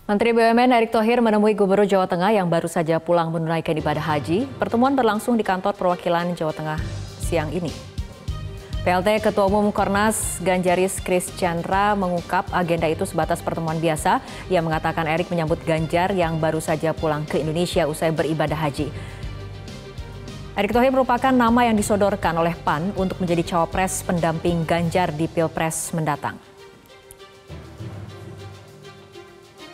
Menteri BUMN Erick Thohir menemui Gubernur Jawa Tengah yang baru saja pulang menunaikan ibadah haji. Pertemuan berlangsung di kantor perwakilan Jawa Tengah siang ini. PLT Ketua Umum Kornas Ganjaris Kris Chandra mengungkap agenda itu sebatas pertemuan biasa. Ia mengatakan Erick menyambut Ganjar yang baru saja pulang ke Indonesia usai beribadah haji. Erick Thohir merupakan nama yang disodorkan oleh PAN untuk menjadi cawapres pendamping Ganjar di Pilpres mendatang.